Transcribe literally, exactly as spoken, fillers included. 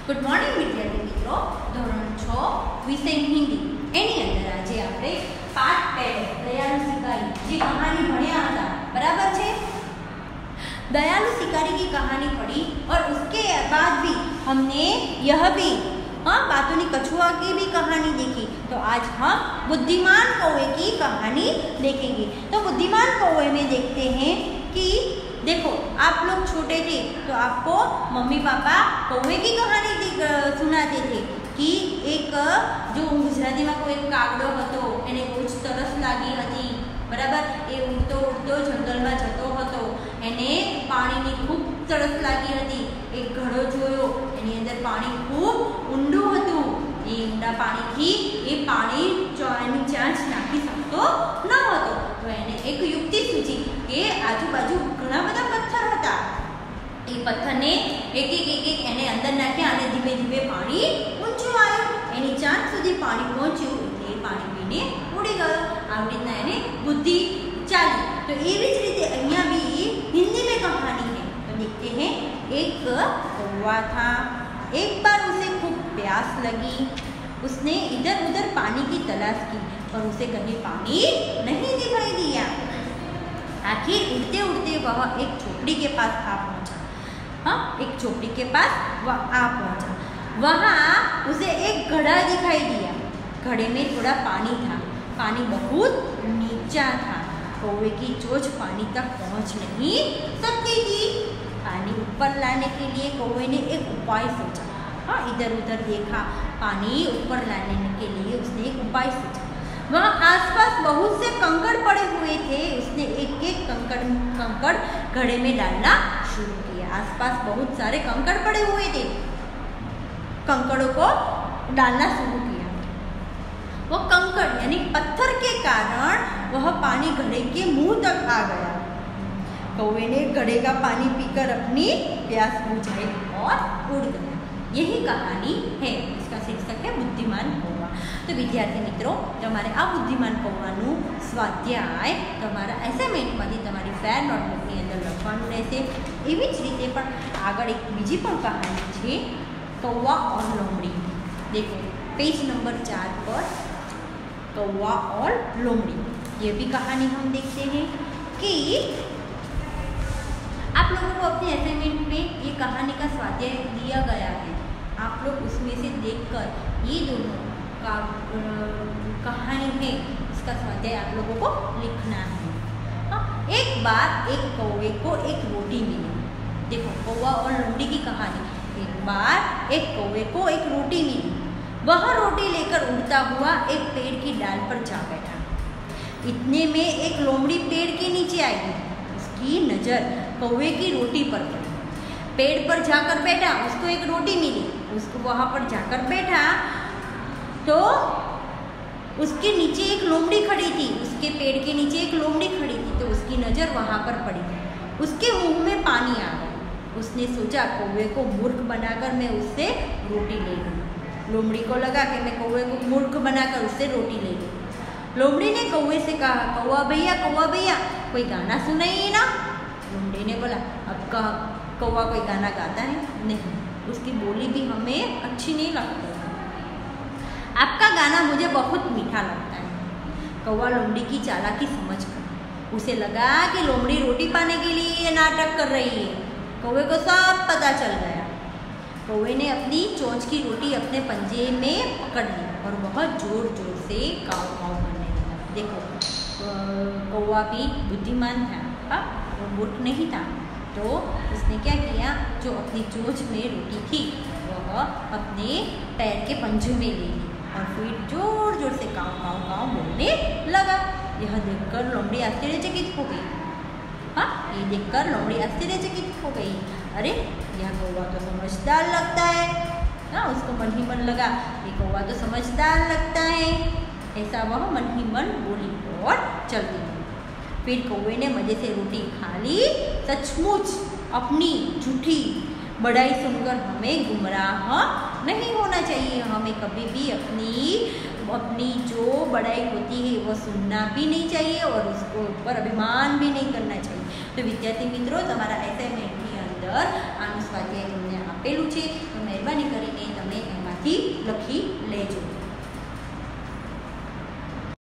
Good morning विद्यार्थी मित्रों, धोरण छ विषय हिंदी एनी अंदर आज आपणे पाठ पहले दयालु शिकारी जी कहानी भण्या हता, बराबर छे। दयालु शिकारी की कहानी पढ़ी और उसके बाद भी हमने यह भी हाँ बातों कछुआ की भी कहानी देखी। तो आज हम बुद्धिमान कौवे की कहानी देखेंगे। तो बुद्धिमान कौवे में देखते हैं कि देखो, आप लोग छोटे थे तो आपको मम्मी पापा कौवे की कहानी सुनाते थे कि एक जो गुजराती में कोई कागड़ो हतो एने बहुत तरस लागी हती, बराबर। ए उड़तो उड़तो जंगल में जतो हतो, एने पानी खूब तरस लागी हती। एक घड़ो जोयो, एनी अंदर पानी खूब ऊंडू हतुं। ए ऊंडा पानी थी ए पानी एनी चांच नाखी सकतो न हतो। तो एने एक युक्ति सूझी के आजूबाजू घणा बधा पत्थर हता। ए पत्थर ने एक एक एक एक एने अंदर नाख्या अने धीमे धीमे पानी ऊंचुं आव्युं। एनी चांच सुधी पानी पहोंच्युं એટલે पानी पीने उड़ी गयो। આવી રીતના એની बुद्धि चाली। तो एवी ज रीते अहींया भी हिंदी में कहानी है। तो देखते हैं, एक कौवा था। एक बार उसे खूब प्यास लगी। उसने इधर उधर पानी की तलाश की पर उसे कहीं पानी नहीं दिखाई दिया। आखिर उड़ते उड़ते वह एक झोपड़ी के पास आ पहुंचा। हाँ, एक झोपड़ी के पास वह आ पहुंचा। वहाँ उसे एक घड़ा दिखाई दिया। घड़े में थोड़ा पानी था। पानी बहुत नीचा था। कौवे की चोंच पानी तक पहुंच नहीं सकती थी। पानी ऊपर लाने के लिए कौवे ने एक उपाय सोचा। हाँ, इधर उधर देखा, पानी ऊपर लाने के लिए उसने एक उपाय सोचा। वहाँ आसपास बहुत से कंकड़ पड़े हुए थे। उसने एक एक कंकड़ कंकड़ घड़े में डालना शुरू किया। आसपास बहुत सारे कंकड़ पड़े हुए थे। कंकड़ों को डालना शुरू किया। वो कंकड़ यानी पत्थर के कारण वह पानी घड़े के मुंह तक आ गया। कौवे ने घड़े का पानी पीकर अपनी प्यास बुझाई और उड़ गया। यही कहानी है। इसका शीर्षक है बुद्धिमान कौवा। तो विद्यार्थी मित्रों, तमारे आ बुद्धिमान कौवानुं स्वाध्याय तमारा एसाइनमेंटमांथी तमारी फेर नोटबुकनी अंदर लखवानुं रहेशे। एवी ज रीते पण आगळ एक बीजी पण कहानी छे, कौवा और लोमड़ी। देखो पेज नंबर चार पर कौवा और लोमड़ी, ये भी कहानी हम देखते हैं कि आप लोगों को अपने असाइनमेंट में ये कहानी का स्वाध्याय दिया गया है। आप लोग उसमें से देखकर ये दोनों का कहानी है, इसका स्वाध्याय आप लोगों को लिखना है। हाँ, एक बार एक कौवे को एक रोटी मिली। देखो, कौवा और लोमड़ी की कहानी। एक बार एक कौवे को एक रोटी मिली। वह रोटी लेकर उड़ता हुआ एक पेड़ की डाल पर जा बैठा। इतने में एक लोमड़ी पेड़ के नीचे आई। उसकी नज़र कौवे की रोटी पर पड़ी। पेड़ पर जाकर बैठा, उसको एक रोटी मिली। उसको वहाँ पर जाकर बैठा तो उसके नीचे एक लोमड़ी खड़ी थी। उसके पेड़ के नीचे एक लोमड़ी खड़ी थी। तो उसकी नज़र वहाँ पर पड़ी। उसके मुंह में पानी आ गया। उसने सोचा, कौवे को मूर्ख बनाकर मैं उससे रोटी ले लूँ। लोमड़ी को लगा कि मैं कौवे को मूर्ख बनाकर उससे रोटी ले लूँ। लोमड़ी ने कौवे से कहा, कौवा भैया कौवा भैया कोई गाना सुनाइए ना। लोमड़ी ने बोला, अब कहा कौवा कोई गाना गाता है नहीं, उसकी बोली भी हमें अच्छी नहीं लगती। आपका गाना मुझे बहुत मीठा लगता है। कौवा लोमड़ी की चालाकी समझ कर उसे लगा कि लोमड़ी रोटी पाने के लिए ये नाटक कर रही है। कौवे को सब पता चल गया। कौवे ने अपनी चोंच की रोटी अपने पंजे में पकड़ ली और बहुत जोर जोर से काव काव करने लगा। देखो, कौवा भी बुद्धिमान था, वो मूर्ख नहीं था। तो उसने क्या किया, जो अपनी चोंच में रोटी थी वह अपने पैर के पंजे में ले ली और फिर जोर जोर से काव काव काव बोलने लगा। यह देखकर लोमड़ी आश्चर्यचकित हो गई। हाँ, ये देखकर लोमड़ी आश्चर्यचकित हो गई। अरे, यह कौवा तो समझदार लगता है। हाँ, उसको मन ही मन लगा, ये कौवा तो समझदार लगता है। ऐसा वह मन ही मन बोली और चलती गई। फिर कौवे ने मजे से रोटी खा ली। सचमुच अपनी झूठी बड़ाई सुनकर हमें गुमराह नहीं होना चाहिए। हमें कभी भी अपनी अपनी जो बड़ाई होती है वो सुनना भी नहीं चाहिए और उसको ऊपर अभिमान भी नहीं करना चाहिए। तो विद्यार्थी मित्रों, तमारा असाइनमेंट ની અંદર આનું સ્વાધ્યાય તમને આપેલું છે, તો મહેરબાની કરીને તમે એમાંથી લખી લેજો.